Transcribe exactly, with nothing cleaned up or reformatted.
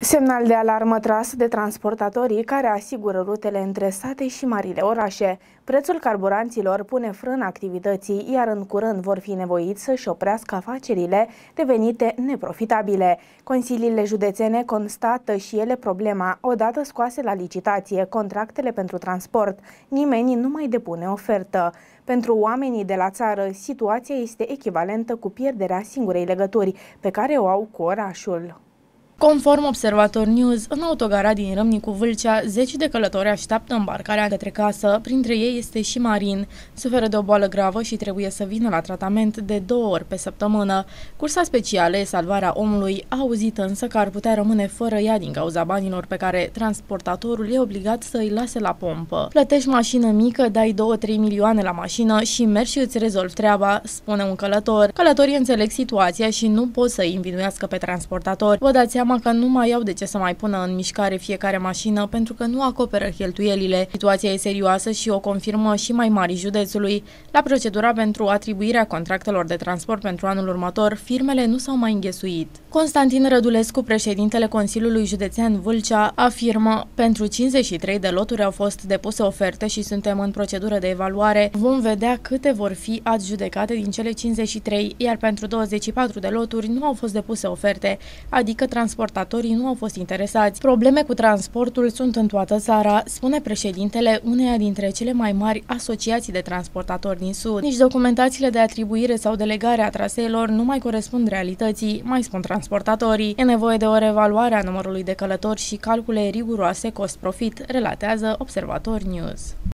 Semnal de alarmă tras de transportatorii care asigură rutele între sate și marile orașe. Prețul carburanților pune frână activității, iar în curând vor fi nevoiți să-și oprească afacerile devenite neprofitabile. Consiliile județene constată și ele problema. Odată scoase la licitație contractele pentru transport, nimeni nu mai depune ofertă. Pentru oamenii de la țară, situația este echivalentă cu pierderea singurei legături pe care o au cu orașul. Conform Observator News, în autogara din Râmnicu Vâlcea, zeci de călători așteaptă îmbarcarea către casă, printre ei este și Marin. Suferă de o boală gravă și trebuie să vină la tratament de două ori pe săptămână. Cursa specială e salvarea omului, a auzit însă că ar putea rămâne fără ea din cauza banilor pe care transportatorul e obligat să îi lase la pompă. Plătești mașină mică, dai două-trei milioane la mașină și mergi și îți rezolvi treaba, spune un călător. Călătorii înțeleg situația și nu pot să îi învinuiască pe transportator. Vă dați seama că nu mai au de ce să mai pună în mișcare fiecare mașină pentru că nu acoperă cheltuielile. Situația e serioasă și o confirmă și mai mari județului. La procedura pentru atribuirea contractelor de transport pentru anul următor, firmele nu s-au mai înghesuit. Constantin Rădulescu, președintele Consiliului Județean Vâlcea, afirmă: pentru cincizeci și trei de loturi au fost depuse oferte și suntem în procedură de evaluare. Vom vedea câte vor fi adjudecate din cele cincizeci și trei, iar pentru douăzeci și patru de loturi nu au fost depuse oferte, adică transportatorii nu au fost interesați. Probleme cu transportul sunt în toată țara, spune președintele uneia dintre cele mai mari asociații de transportatori din Sud. Nici documentațiile de atribuire sau delegare a traseelor nu mai corespund realității, mai spun transportatorii. E nevoie de o reevaluare a numărului de călători și calcule riguroase cost-profit, relatează Observator News.